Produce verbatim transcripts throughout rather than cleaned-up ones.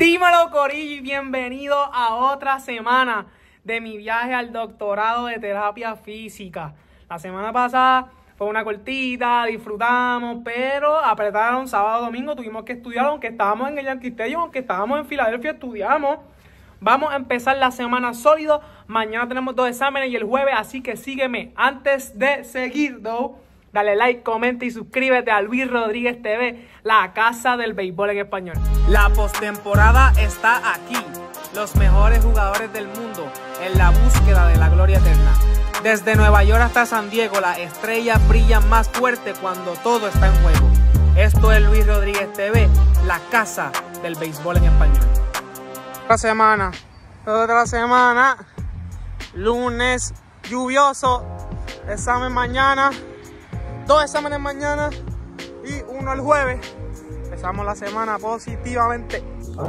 Dímelo, corillo, y bienvenido a otra semana de mi viaje al doctorado de terapia física. La semana pasada fue una cortita, disfrutamos, pero apretaron sábado, domingo, tuvimos que estudiar, aunque estábamos en el Yankee Stadium, aunque estábamos en Filadelfia, estudiamos. Vamos a empezar la semana sólido. Mañana tenemos dos exámenes y el jueves, así que sígueme. Antes de seguir, though, dale like, comenta y suscríbete a Luis Rodríguez T V, la casa del béisbol en español. La postemporada está aquí. Los mejores jugadores del mundo en la búsqueda de la gloria eterna. Desde Nueva York hasta San Diego, las estrellas brillan más fuerte cuando todo está en juego. Esto es Luis Rodríguez T V, la casa del béisbol en español. Otra semana, otra semana, lunes lluvioso, examen mañana, dos exámenes mañana y uno el jueves. Empezamos la semana positivamente.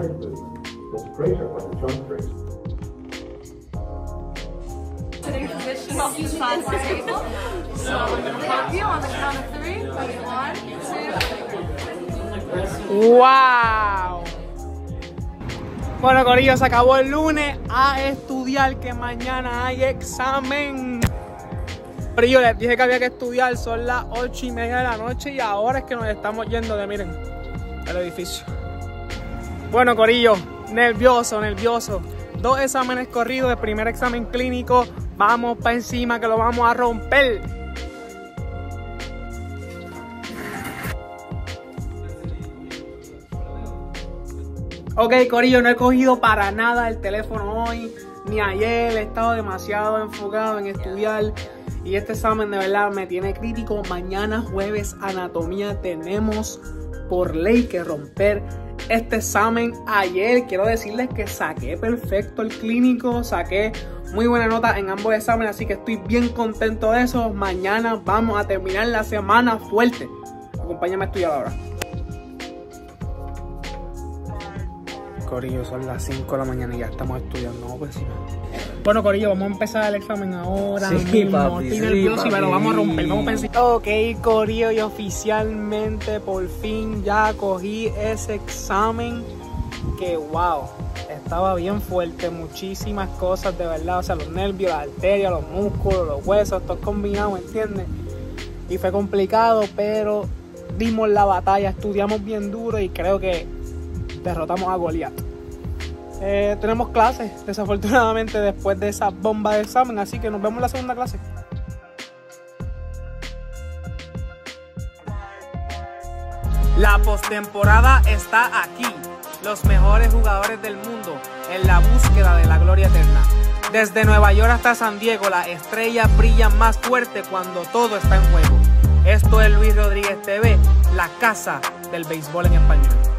Wow. Bueno, corillo, se acabó el lunes, a estudiar que mañana hay examen. Corillo, les dije que había que estudiar, son las ocho y media de la noche y ahora es que nos estamos yendo de, miren, el edificio. Bueno, corillo, nervioso, nervioso. Dos exámenes corridos, el primer examen clínico, vamos para encima que lo vamos a romper. Ok, corillo, no he cogido para nada el teléfono hoy, ni ayer, he estado demasiado enfocado en estudiar y este examen de verdad me tiene crítico. Mañana jueves, anatomía, tenemos por ley que romper este examen. Ayer quiero decirles que saqué perfecto el clínico, saqué muy buena nota en ambos exámenes, así que estoy bien contento de eso. Mañana vamos a terminar la semana fuerte. Acompáñame a estudiar ahora. Corillo, son las cinco de la mañana y ya estamos estudiando. No, pues sí. Bueno, corillo, vamos a empezar el examen ahora sí, mismo. Papi, estoy sí, nervioso, papi. Pero vamos a romper, vamos a pensar. Ok, corillo, y oficialmente por fin ya cogí ese examen que, wow, estaba bien fuerte, muchísimas cosas de verdad, o sea, los nervios, las arterias, los músculos, los huesos, todo combinado, ¿entiendes? Y fue complicado, pero dimos la batalla, estudiamos bien duro y creo que derrotamos a Goliat. Eh, tenemos clases, desafortunadamente, después de esa bomba de examen, así que nos vemos en la segunda clase. La postemporada está aquí. Los mejores jugadores del mundo en la búsqueda de la gloria eterna. Desde Nueva York hasta San Diego, las estrellas brillan más fuerte cuando todo está en juego. Esto es Luis Rodríguez T V, la casa del béisbol en español.